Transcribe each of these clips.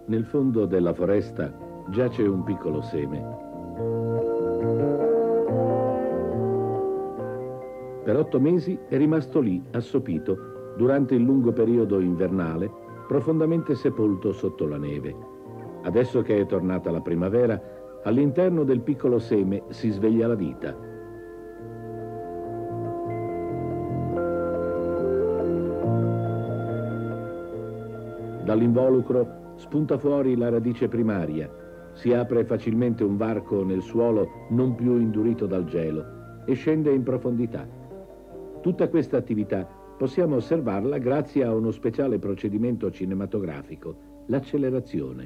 Nel fondo della foresta giace un piccolo seme. Per 8 mesi è rimasto lì, assopito, durante il lungo periodo invernale, profondamente sepolto sotto la neve. Adesso che è tornata la primavera, all'interno del piccolo seme si sveglia la vita. Dall'involucro spunta fuori la radice primaria, si apre facilmente un varco nel suolo non più indurito dal gelo e scende in profondità. Tutta questa attività possiamo osservarla grazie a uno speciale procedimento cinematografico, l'accelerazione.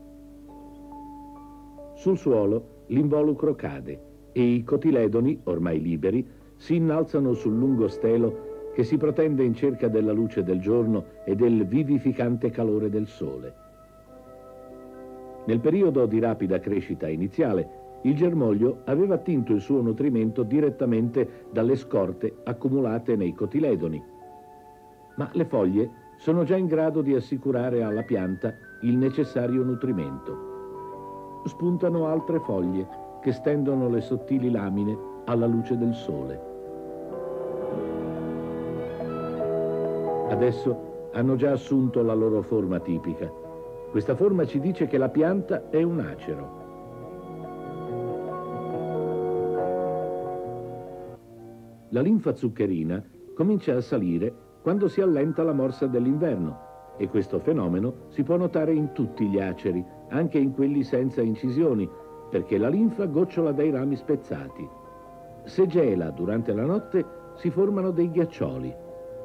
Sul suolo l'involucro cade e i cotiledoni, ormai liberi, si innalzano sul lungo stelo che si protende in cerca della luce del giorno e del vivificante calore del sole. Nel periodo di rapida crescita iniziale, il germoglio aveva attinto il suo nutrimento direttamente dalle scorte accumulate nei cotiledoni, ma le foglie sono già in grado di assicurare alla pianta il necessario nutrimento. Spuntano altre foglie che stendono le sottili lamine alla luce del sole. Adesso hanno già assunto la loro forma tipica. Questa forma ci dice che la pianta è un acero. La linfa zuccherina comincia a salire quando si allenta la morsa dell'inverno e questo fenomeno si può notare in tutti gli aceri, anche in quelli senza incisioni, perché la linfa gocciola dai rami spezzati. Se gela durante la notte si formano dei ghiaccioli.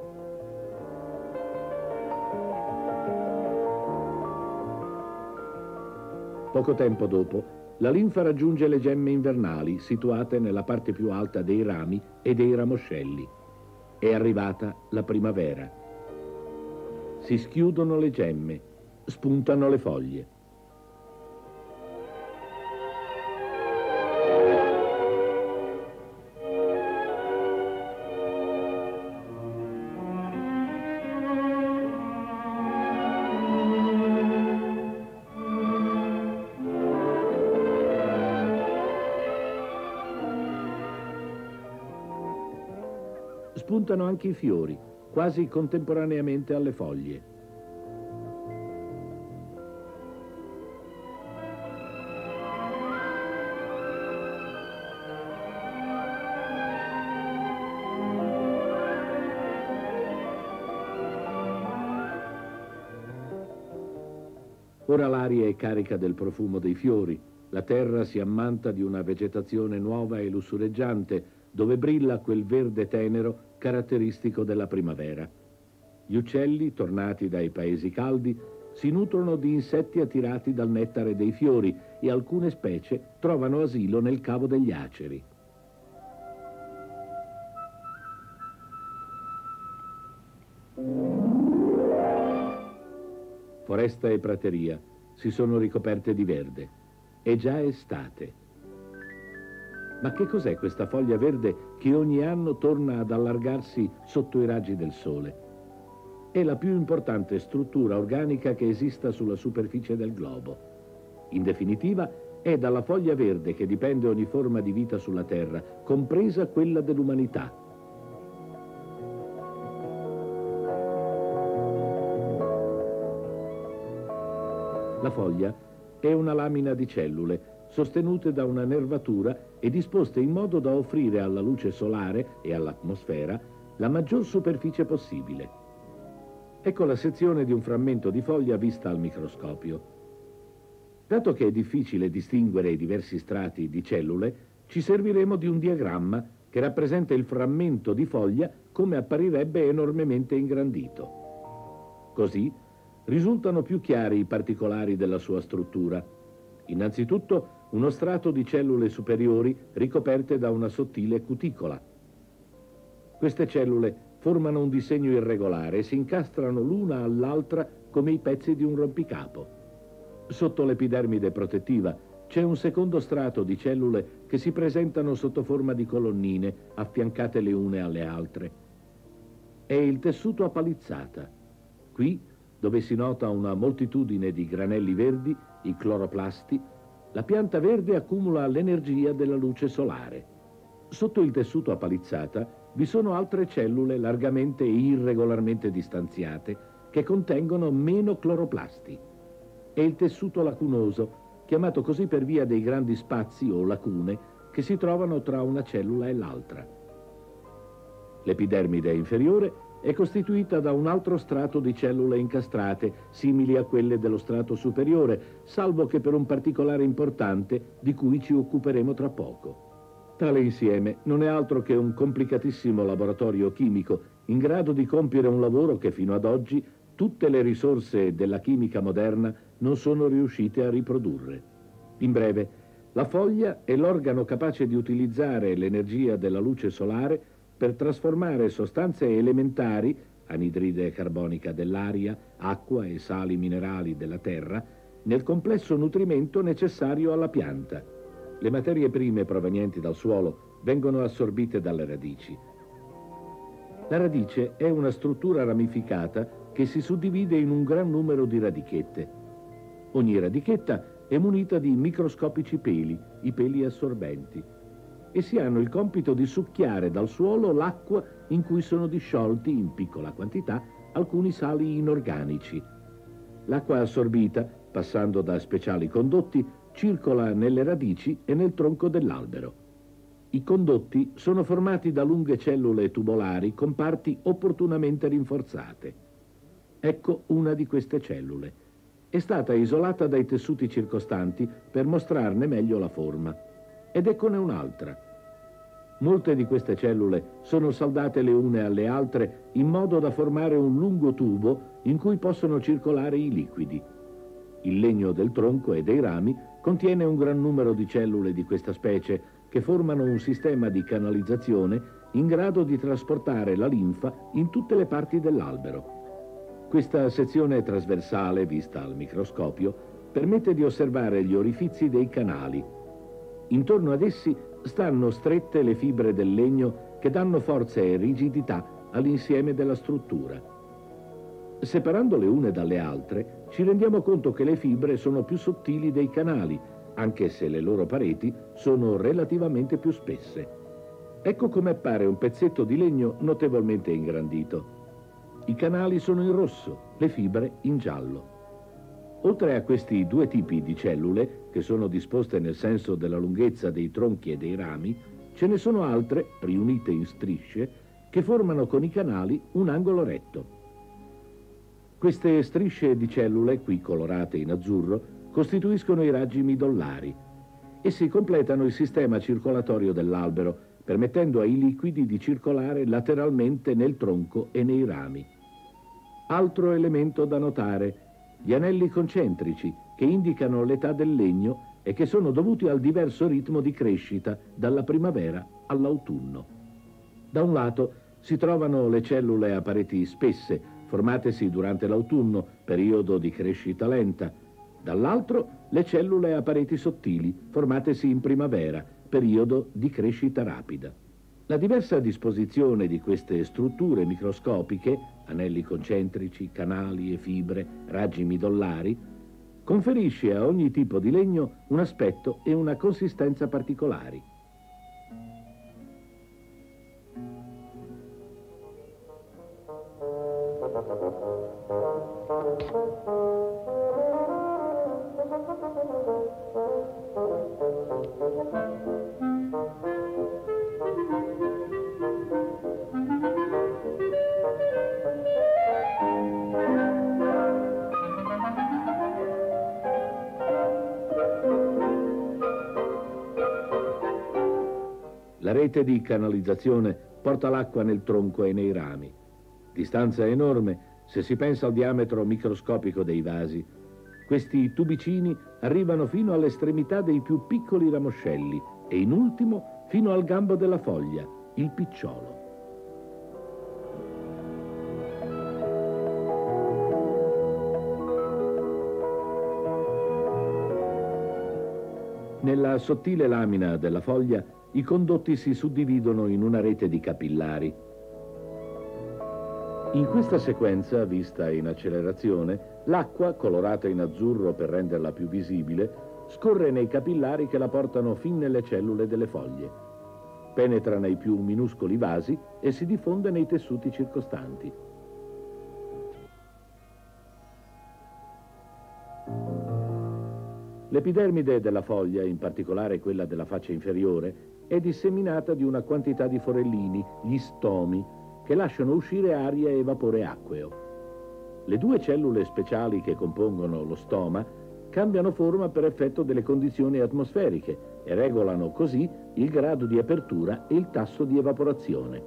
Poco tempo dopo, la linfa raggiunge le gemme invernali situate nella parte più alta dei rami e dei ramoscelli. È arrivata la primavera. Si schiudono le gemme, spuntano le foglie. Spuntano anche i fiori, quasi contemporaneamente alle foglie. Ora l'aria è carica del profumo dei fiori, la terra si ammanta di una vegetazione nuova e lussureggiante, dove brilla quel verde tenero caratteristico della primavera. Gli uccelli, tornati dai paesi caldi, si nutrono di insetti attirati dal nettare dei fiori e alcune specie trovano asilo nel cavo degli aceri. Foresta e prateria si sono ricoperte di verde. È già estate. Ma che cos'è questa foglia verde che ogni anno torna ad allargarsi sotto i raggi del sole? È la più importante struttura organica che esista sulla superficie del globo. In definitiva, è dalla foglia verde che dipende ogni forma di vita sulla Terra, compresa quella dell'umanità. La foglia è una lamina di cellule sostenute da una nervatura e disposte in modo da offrire alla luce solare e all'atmosfera la maggior superficie possibile. Ecco la sezione di un frammento di foglia vista al microscopio. Dato che è difficile distinguere i diversi strati di cellule, ci serviremo di un diagramma che rappresenta il frammento di foglia come apparirebbe enormemente ingrandito. Così risultano più chiari i particolari della sua struttura. Innanzitutto, uno strato di cellule superiori ricoperte da una sottile cuticola. Queste cellule formano un disegno irregolare e si incastrano l'una all'altra come i pezzi di un rompicapo. Sotto l'epidermide protettiva c'è un secondo strato di cellule che si presentano sotto forma di colonnine affiancate le une alle altre. È il tessuto a palizzata. Qui dove si nota una moltitudine di granelli verdi, i cloroplasti, la pianta verde accumula l'energia della luce solare. Sotto il tessuto a palizzata vi sono altre cellule largamente e irregolarmente distanziate che contengono meno cloroplasti. È il tessuto lacunoso, chiamato così per via dei grandi spazi o lacune che si trovano tra una cellula e l'altra. L'epidermide inferiore è costituita da un altro strato di cellule incastrate, simili a quelle dello strato superiore, salvo che per un particolare importante di cui ci occuperemo tra poco. Tale insieme non è altro che un complicatissimo laboratorio chimico in grado di compiere un lavoro che fino ad oggi tutte le risorse della chimica moderna non sono riuscite a riprodurre. In breve, la foglia è l'organo capace di utilizzare l'energia della luce solare per trasformare sostanze elementari, anidride carbonica dell'aria, acqua e sali minerali della terra, nel complesso nutrimento necessario alla pianta. Le materie prime provenienti dal suolo vengono assorbite dalle radici. La radice è una struttura ramificata che si suddivide in un gran numero di radichette. Ogni radichetta è munita di microscopici peli, i peli assorbenti. Essi hanno il compito di succhiare dal suolo l'acqua in cui sono disciolti in piccola quantità alcuni sali inorganici. L'acqua assorbita, passando da speciali condotti, circola nelle radici e nel tronco dell'albero. I condotti sono formati da lunghe cellule tubolari con parti opportunamente rinforzate. Ecco una di queste cellule. È stata isolata dai tessuti circostanti per mostrarne meglio la forma. Ed eccone un'altra. Molte di queste cellule sono saldate le une alle altre in modo da formare un lungo tubo in cui possono circolare i liquidi. Il legno del tronco e dei rami contiene un gran numero di cellule di questa specie che formano un sistema di canalizzazione in grado di trasportare la linfa in tutte le parti dell'albero. Questa sezione trasversale, vista al microscopio, permette di osservare gli orifizi dei canali. Intorno ad essi stanno strette le fibre del legno che danno forza e rigidità all'insieme della struttura. Separando le une dalle altre, ci rendiamo conto che le fibre sono più sottili dei canali, anche se le loro pareti sono relativamente più spesse. Ecco come appare un pezzetto di legno notevolmente ingrandito. I canali sono in rosso, le fibre in giallo. Oltre a questi due tipi di cellule, che sono disposte nel senso della lunghezza dei tronchi e dei rami, ce ne sono altre, riunite in strisce, che formano con i canali un angolo retto. Queste strisce di cellule, qui colorate in azzurro, costituiscono i raggi midollari. Essi completano il sistema circolatorio dell'albero, permettendo ai liquidi di circolare lateralmente nel tronco e nei rami. Altro elemento da notare: gli anelli concentrici che indicano l'età del legno e che sono dovuti al diverso ritmo di crescita dalla primavera all'autunno. Da un lato si trovano le cellule a pareti spesse, formatesi durante l'autunno, periodo di crescita lenta. Dall'altro le cellule a pareti sottili, formatesi in primavera, periodo di crescita rapida. La diversa disposizione di queste strutture microscopiche, anelli concentrici, canali e fibre, raggi midollari, conferisce a ogni tipo di legno un aspetto e una consistenza particolari. La rete di canalizzazione porta l'acqua nel tronco e nei rami. Distanza enorme se si pensa al diametro microscopico dei vasi. Questi tubicini arrivano fino all'estremità dei più piccoli ramoscelli e in ultimo fino al gambo della foglia, il picciolo. Nella sottile lamina della foglia i condotti si suddividono in una rete di capillari. In questa sequenza, vista in accelerazione, l'acqua, colorata in azzurro per renderla più visibile, scorre nei capillari che la portano fin nelle cellule delle foglie. Penetra nei più minuscoli vasi e si diffonde nei tessuti circostanti. L'epidermide della foglia, in particolare quella della faccia inferiore, è disseminata di una quantità di forellini, gli stomi, che lasciano uscire aria e vapore acqueo. Le due cellule speciali che compongono lo stoma cambiano forma per effetto delle condizioni atmosferiche e regolano così il grado di apertura e il tasso di evaporazione.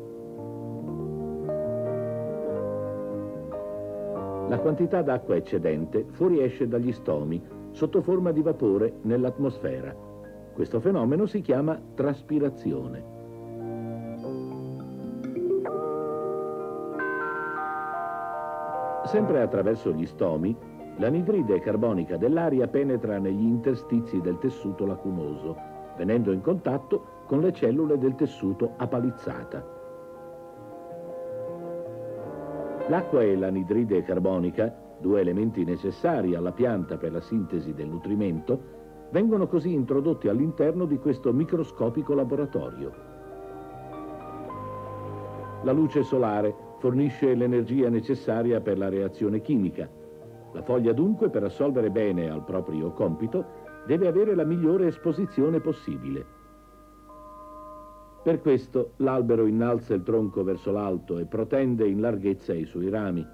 La quantità d'acqua eccedente fuoriesce dagli stomi sotto forma di vapore nell'atmosfera. Questo fenomeno si chiama traspirazione. Sempre attraverso gli stomi, l'anidride carbonica dell'aria penetra negli interstizi del tessuto lacunoso, venendo in contatto con le cellule del tessuto a palizzata. L'acqua e l'anidride carbonica, due elementi necessari alla pianta per la sintesi del nutrimento, vengono così introdotti all'interno di questo microscopico laboratorio. La luce solare fornisce l'energia necessaria per la reazione chimica. La foglia dunque, per assolvere bene al proprio compito, deve avere la migliore esposizione possibile. Per questo l'albero innalza il tronco verso l'alto e protende in larghezza i suoi rami.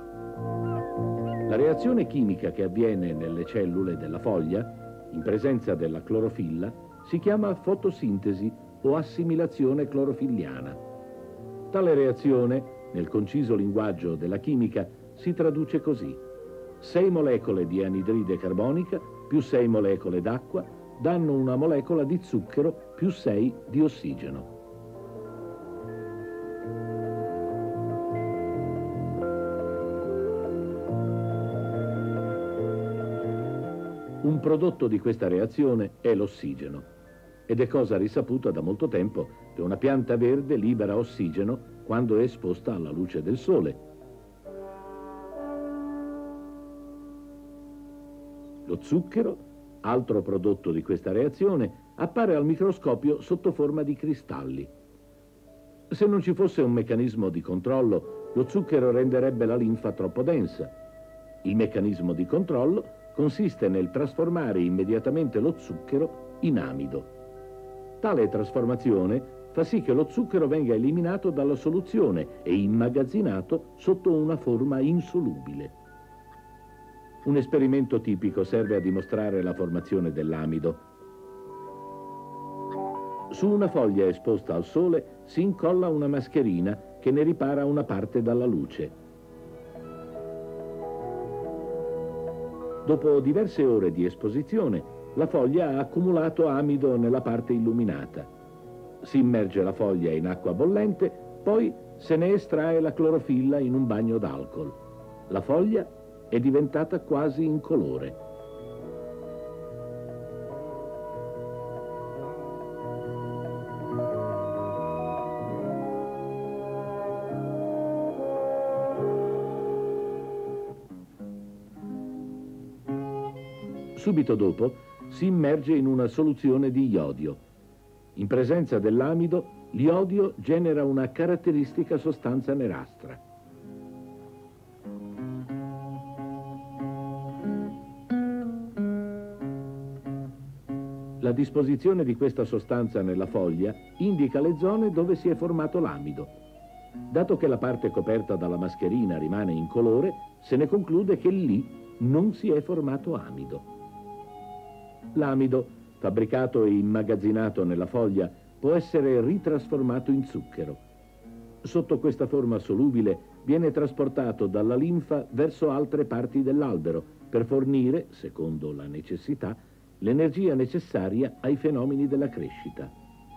La reazione chimica che avviene nelle cellule della foglia, in presenza della clorofilla, si chiama fotosintesi o assimilazione clorofilliana. Tale reazione, nel conciso linguaggio della chimica, si traduce così: 6 molecole di anidride carbonica più 6 molecole d'acqua danno una molecola di zucchero più 6 di ossigeno. Un prodotto di questa reazione è l'ossigeno, ed è cosa risaputa da molto tempo che una pianta verde libera ossigeno quando è esposta alla luce del sole. Lo zucchero, altro prodotto di questa reazione, appare al microscopio sotto forma di cristalli. Se non ci fosse un meccanismo di controllo, lo zucchero renderebbe la linfa troppo densa. Il meccanismo di controllo consiste nel trasformare immediatamente lo zucchero in amido. Tale trasformazione fa sì che lo zucchero venga eliminato dalla soluzione e immagazzinato sotto una forma insolubile. Un esperimento tipico serve a dimostrare la formazione dell'amido. Su una foglia esposta al sole si incolla una mascherina che ne ripara una parte dalla luce. Dopo diverse ore di esposizione, la foglia ha accumulato amido nella parte illuminata. Si immerge la foglia in acqua bollente, poi se ne estrae la clorofilla in un bagno d'alcol. La foglia è diventata quasi incolore. Subito dopo si immerge in una soluzione di iodio. In presenza dell'amido, l'iodio genera una caratteristica sostanza nerastra. La disposizione di questa sostanza nella foglia indica le zone dove si è formato l'amido. Dato che la parte coperta dalla mascherina rimane incolore, se ne conclude che lì non si è formato amido. L'amido, fabbricato e immagazzinato nella foglia, può essere ritrasformato in zucchero. Sotto questa forma solubile viene trasportato dalla linfa verso altre parti dell'albero per fornire, secondo la necessità, l'energia necessaria ai fenomeni della crescita.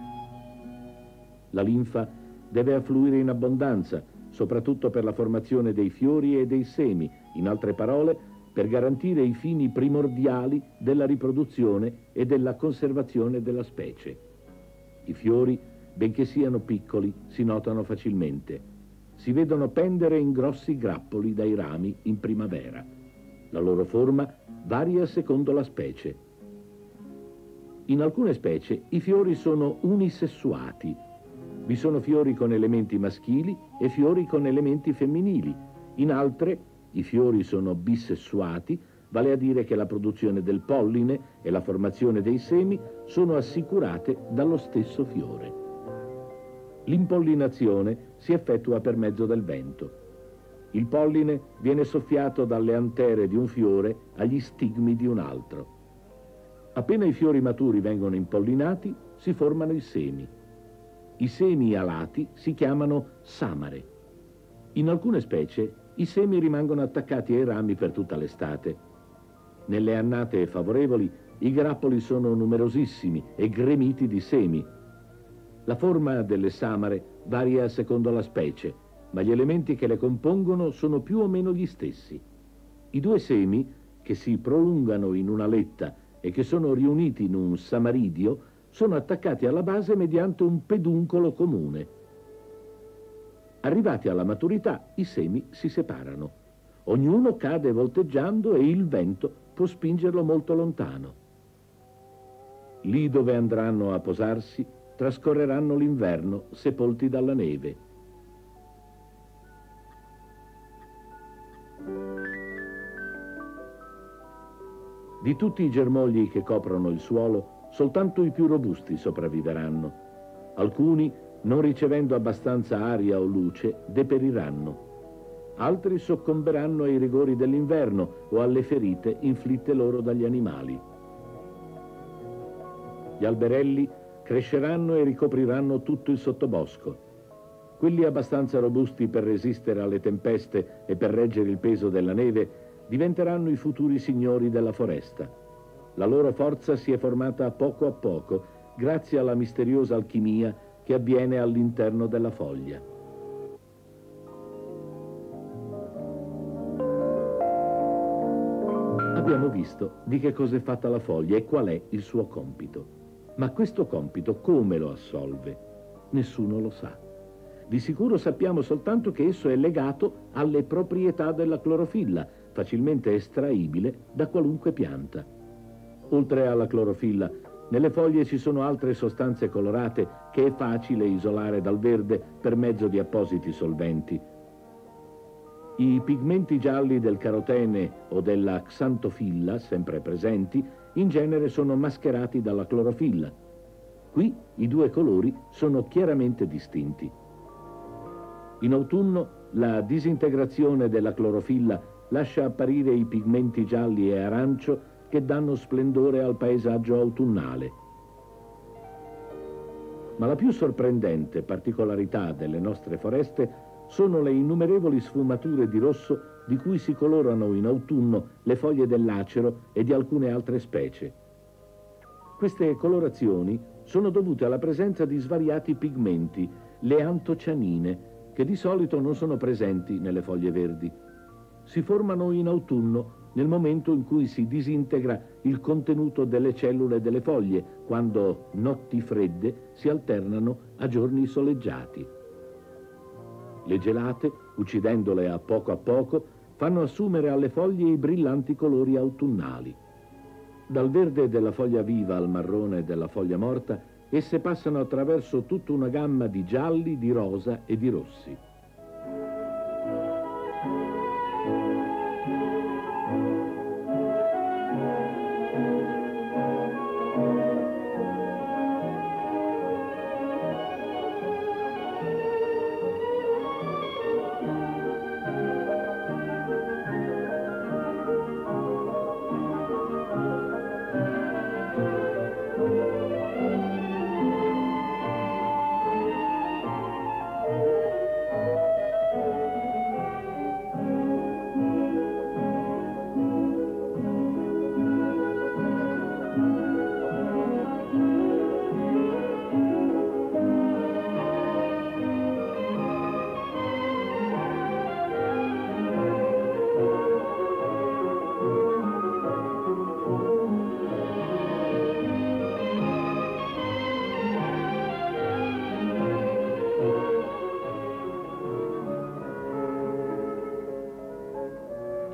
La linfa deve affluire in abbondanza, soprattutto per la formazione dei fiori e dei semi, in altre parole, per garantire i fini primordiali della riproduzione e della conservazione della specie. I fiori, benché siano piccoli, si notano facilmente. si vedono pendere in grossi grappoli dai rami in primavera. La loro forma varia secondo la specie. In alcune specie i fiori sono unisessuati. Vi sono fiori con elementi maschili e fiori con elementi femminili. In altre i fiori sono bisessuati, vale a dire che la produzione del polline e la formazione dei semi sono assicurate dallo stesso fiore. L'impollinazione si effettua per mezzo del vento. Il polline viene soffiato dalle antere di un fiore agli stigmi di un altro. Appena i fiori maturi vengono impollinati, si formano i semi. I semi alati si chiamano samare. In alcune specie i semi rimangono attaccati ai rami per tutta l'estate. Nelle annate favorevoli i grappoli sono numerosissimi e gremiti di semi. La forma delle samare varia secondo la specie, ma gli elementi che le compongono sono più o meno gli stessi. I due semi, che si prolungano in una letta e che sono riuniti in un samaridio, sono attaccati alla base mediante un peduncolo comune. Arrivati alla maturità, i semi si separano. Ognuno cade volteggiando e il vento può spingerlo molto lontano. Lì dove andranno a posarsi, trascorreranno l'inverno sepolti dalla neve. Di tutti i germogli che coprono il suolo, soltanto i più robusti sopravviveranno. Alcuni, non ricevendo abbastanza aria o luce, deperiranno. Altri soccomberanno ai rigori dell'inverno o alle ferite inflitte loro dagli animali. Gli alberelli cresceranno e ricopriranno tutto il sottobosco. Quelli abbastanza robusti per resistere alle tempeste e per reggere il peso della neve diventeranno i futuri signori della foresta. La loro forza si è formata a poco, grazie alla misteriosa alchimia che avviene all'interno della foglia. Abbiamo visto di che cosa è fatta la foglia e qual è il suo compito. Ma questo compito come lo assolve? Nessuno lo sa. Di sicuro sappiamo soltanto che esso è legato alle proprietà della clorofilla, facilmente estraibile da qualunque pianta. Oltre alla clorofilla, nelle foglie ci sono altre sostanze colorate che è facile isolare dal verde per mezzo di appositi solventi. I pigmenti gialli del carotene o della xantofilla, sempre presenti, in genere sono mascherati dalla clorofilla. Qui i due colori sono chiaramente distinti. In autunno la disintegrazione della clorofilla lascia apparire i pigmenti gialli e arancio che danno splendore al paesaggio autunnale. Ma la più sorprendente particolarità delle nostre foreste sono le innumerevoli sfumature di rosso di cui si colorano in autunno le foglie dell'acero e di alcune altre specie. Queste colorazioni sono dovute alla presenza di svariati pigmenti, le antocianine, che di solito non sono presenti nelle foglie verdi. Si formano in autunno nel momento in cui si disintegra il contenuto delle cellule delle foglie, quando notti fredde si alternano a giorni soleggiati. Le gelate, uccidendole a poco, fanno assumere alle foglie i brillanti colori autunnali. Dal verde della foglia viva al marrone della foglia morta, esse passano attraverso tutta una gamma di gialli, di rosa e di rossi.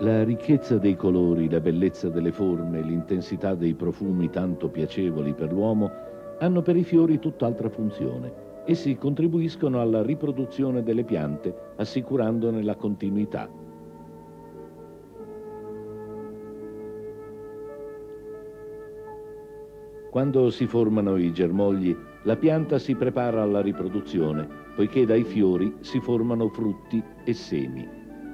La ricchezza dei colori, la bellezza delle forme, l'intensità dei profumi tanto piacevoli per l'uomo hanno per i fiori tutt'altra funzione. Essi contribuiscono alla riproduzione delle piante, assicurandone la continuità. Quando si formano i germogli, la pianta si prepara alla riproduzione, poiché dai fiori si formano frutti e semi.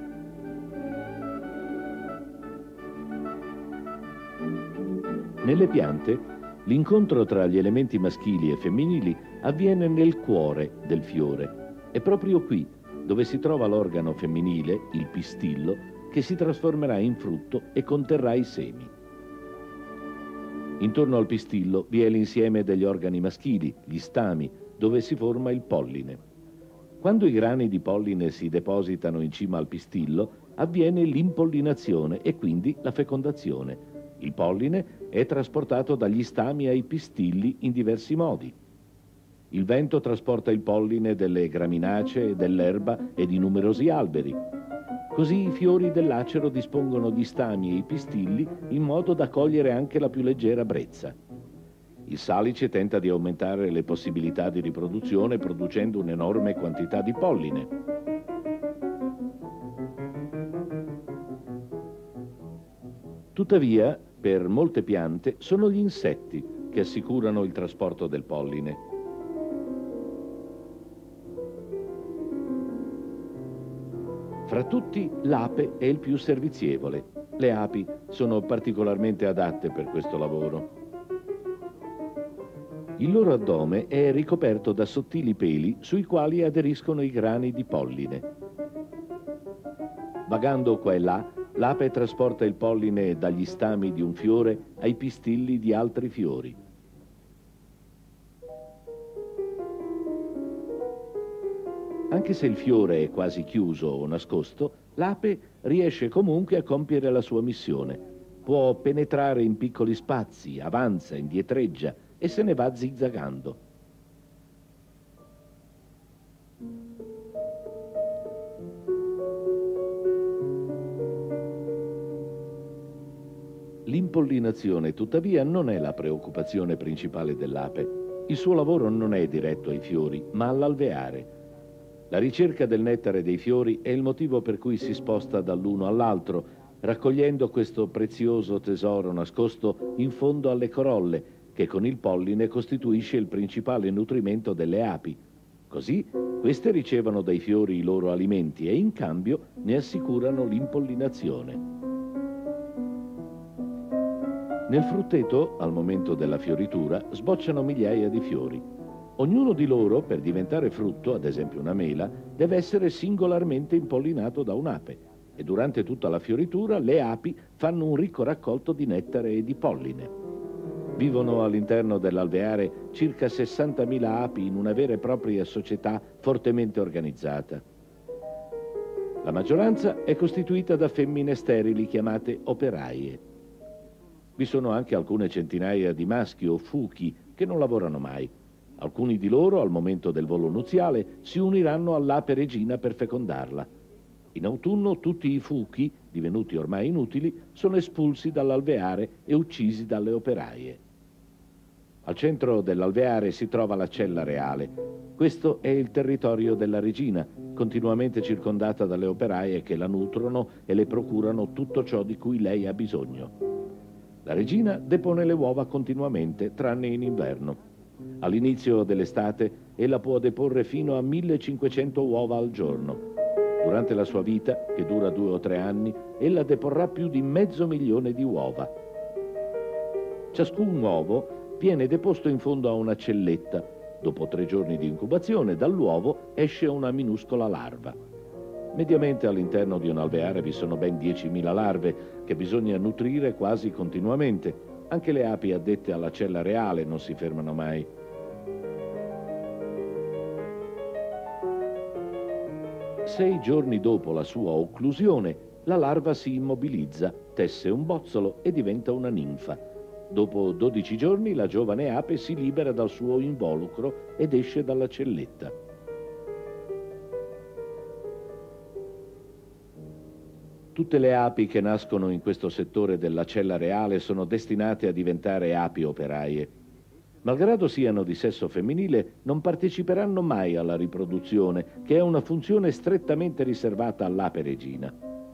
Nelle piante, l'incontro tra gli elementi maschili e femminili avviene nel cuore del fiore. È proprio qui dove si trova l'organo femminile, il pistillo, che si trasformerà in frutto e conterrà i semi. Intorno al pistillo vi è l'insieme degli organi maschili, gli stami, dove si forma il polline. Quando i grani di polline si depositano in cima al pistillo, avviene l'impollinazione e quindi la fecondazione. Il polline è trasportato dagli stami ai pistilli in diversi modi. Il vento trasporta il polline delle graminacee, dell'erba e di numerosi alberi. Così i fiori dell'acero dispongono gli stami e i pistilli in modo da cogliere anche la più leggera brezza. Il salice tenta di aumentare le possibilità di riproduzione producendo un'enorme quantità di polline. Tuttavia, per molte piante sono gli insetti che assicurano il trasporto del polline. Fra tutti, l'ape è il più servizievole. Le api sono particolarmente adatte per questo lavoro. Il loro addome è ricoperto da sottili peli sui quali aderiscono i grani di polline. Vagando qua e là, l'ape trasporta il polline dagli stami di un fiore ai pistilli di altri fiori. Anche se il fiore è quasi chiuso o nascosto, l'ape riesce comunque a compiere la sua missione. Può penetrare in piccoli spazi, avanza, indietreggia e se ne va zigzagando. L'impollinazione, tuttavia, non è la preoccupazione principale dell'ape. Il suo lavoro non è diretto ai fiori, ma all'alveare. La ricerca del nettare dei fiori è il motivo per cui si sposta dall'uno all'altro, raccogliendo questo prezioso tesoro nascosto in fondo alle corolle, che con il polline costituisce il principale nutrimento delle api. Così queste ricevono dai fiori i loro alimenti e in cambio ne assicurano l'impollinazione. Nel frutteto, al momento della fioritura, sbocciano migliaia di fiori. Ognuno di loro, per diventare frutto, ad esempio una mela, deve essere singolarmente impollinato da un'ape e durante tutta la fioritura le api fanno un ricco raccolto di nettare e di polline. Vivono all'interno dell'alveare circa 60.000 api in una vera e propria società fortemente organizzata. La maggioranza è costituita da femmine sterili chiamate operaie. Vi sono anche alcune centinaia di maschi o fuchi che non lavorano mai. Alcuni di loro, al momento del volo nuziale, si uniranno all'ape regina per fecondarla. In autunno tutti i fuchi, divenuti ormai inutili, sono espulsi dall'alveare e uccisi dalle operaie. Al centro dell'alveare si trova la cella reale. Questo è il territorio della regina, continuamente circondata dalle operaie che la nutrono e le procurano tutto ciò di cui lei ha bisogno. La regina depone le uova continuamente, tranne in inverno. All'inizio dell'estate ella può deporre fino a 1500 uova al giorno. Durante la sua vita, che dura 2 o 3 anni, ella deporrà più di 500.000 di uova. Ciascun uovo viene deposto in fondo a una celletta. Dopo 3 giorni di incubazione, dall'uovo esce una minuscola larva. Mediamente all'interno di un alveare vi sono ben 10.000 larve che bisogna nutrire quasi continuamente. Anche le api addette alla cella reale non si fermano mai. Sei giorni dopo la sua occlusione, la larva si immobilizza, tesse un bozzolo e diventa una ninfa. Dopo 12 giorni la giovane ape si libera dal suo involucro ed esce dalla celletta. Tutte le api che nascono in questo settore della cella reale sono destinate a diventare api operaie. Malgrado siano di sesso femminile, non parteciperanno mai alla riproduzione, che è una funzione strettamente riservata all'ape regina.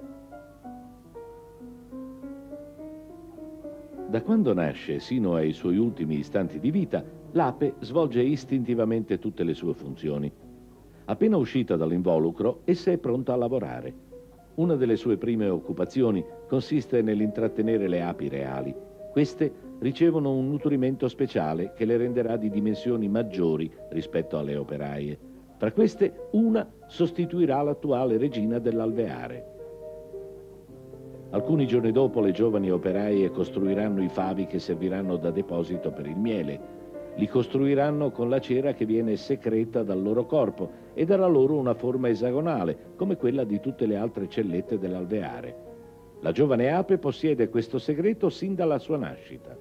Da quando nasce sino ai suoi ultimi istanti di vita, l'ape svolge istintivamente tutte le sue funzioni. Appena uscita dall'involucro, essa è pronta a lavorare. Una delle sue prime occupazioni consiste nell'intrattenere le api reali. Queste ricevono un nutrimento speciale che le renderà di dimensioni maggiori rispetto alle operaie. Tra queste, una sostituirà l'attuale regina dell'alveare. Alcuni giorni dopo le giovani operaie costruiranno i favi che serviranno da deposito per il miele. Li costruiranno con la cera che viene secreta dal loro corpo e darà loro una forma esagonale, come quella di tutte le altre cellette dell'alveare. La giovane ape possiede questo segreto sin dalla sua nascita.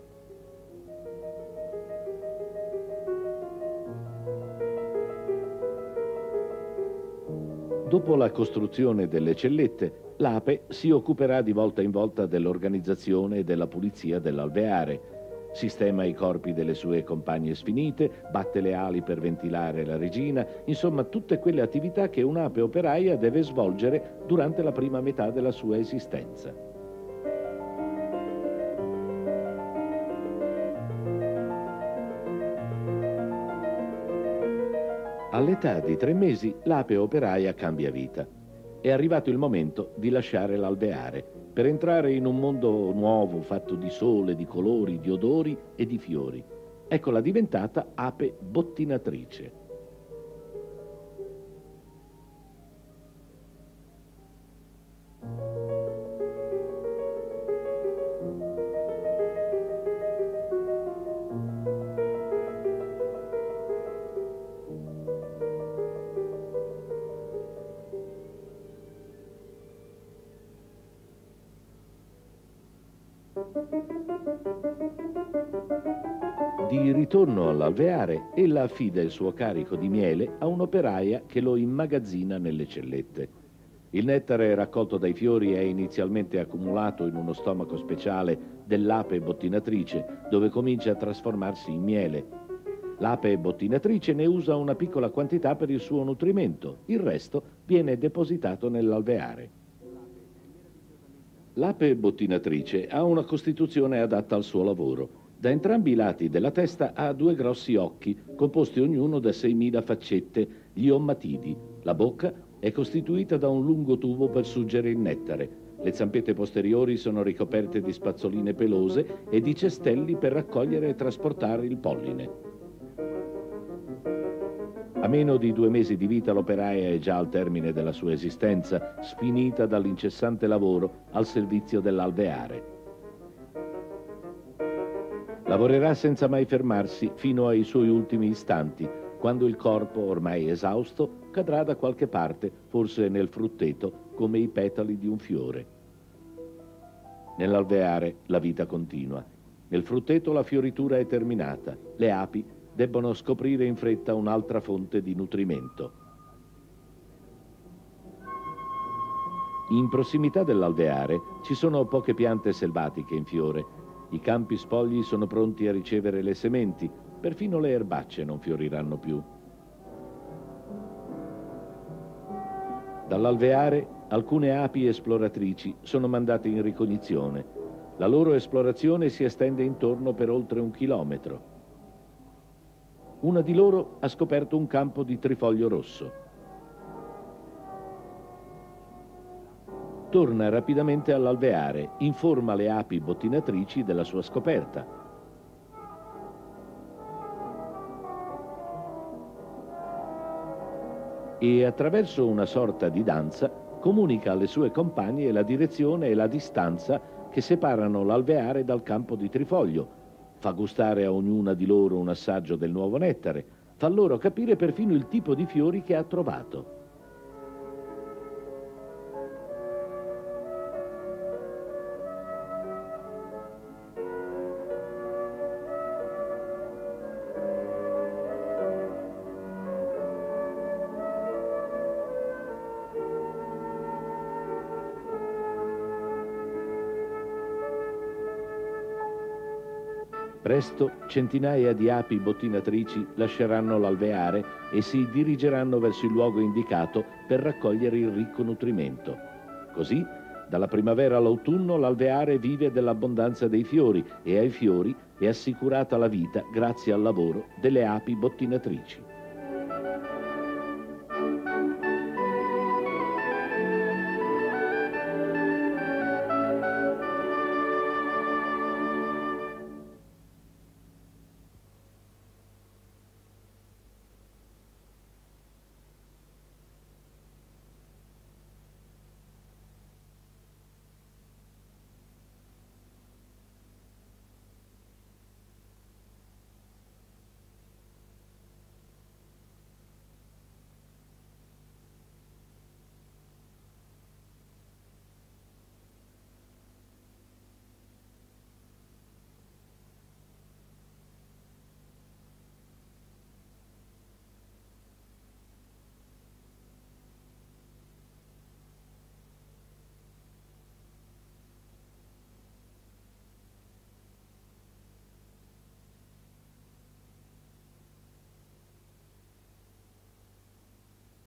Dopo la costruzione delle cellette, l'ape si occuperà di volta in volta dell'organizzazione e della pulizia dell'alveare. Sistema i corpi delle sue compagne sfinite, batte le ali per ventilare la regina, insomma tutte quelle attività che un'ape operaia deve svolgere durante la prima metà della sua esistenza. All'età di 3 mesi l'ape operaia cambia vita. È arrivato il momento di lasciare l'alveare per entrare in un mondo nuovo fatto di sole, di colori, di odori e di fiori. Eccola diventata ape bottinatrice. Di ritorno all'alveare, ella affida il suo carico di miele a un'operaia che lo immagazzina nelle cellette. Il nettare raccolto dai fiori è inizialmente accumulato in uno stomaco speciale dell'ape bottinatrice, dove comincia a trasformarsi in miele. L'ape bottinatrice ne usa una piccola quantità per il suo nutrimento, il resto viene depositato nell'alveare. L'ape bottinatrice ha una costituzione adatta al suo lavoro. Da entrambi i lati della testa ha 2 grossi occhi, composti ognuno da 6.000 faccette, gli ommatidi. La bocca è costituita da un lungo tubo per suggere il nettare. Le zampette posteriori sono ricoperte di spazzoline pelose e di cestelli per raccogliere e trasportare il polline. A meno di 2 mesi di vita l'operaia è già al termine della sua esistenza, sfinita dall'incessante lavoro al servizio dell'alveare. Lavorerà senza mai fermarsi fino ai suoi ultimi istanti, quando il corpo, ormai esausto, cadrà da qualche parte, forse nel frutteto, come i petali di un fiore. Nell'alveare la vita continua. Nel frutteto la fioritura è terminata. Le api debbono scoprire in fretta un'altra fonte di nutrimento. In prossimità dell'alveare ci sono poche piante selvatiche in fiore. I campi spogli sono pronti a ricevere le sementi, perfino le erbacce non fioriranno più. Dall'alveare alcune api esploratrici sono mandate in ricognizione. La loro esplorazione si estende intorno per oltre 1 chilometro. Una di loro ha scoperto un campo di trifoglio rosso. Torna rapidamente all'alveare, informa le api bottinatrici della sua scoperta. E attraverso una sorta di danza comunica alle sue compagne la direzione e la distanza che separano l'alveare dal campo di trifoglio, fa gustare a ognuna di loro un assaggio del nuovo nettare, fa loro capire perfino il tipo di fiori che ha trovato. Presto centinaia di api bottinatrici lasceranno l'alveare e si dirigeranno verso il luogo indicato per raccogliere il ricco nutrimento. Così, dalla primavera all'autunno, l'alveare vive dell'abbondanza dei fiori e ai fiori è assicurata la vita grazie al lavoro delle api bottinatrici.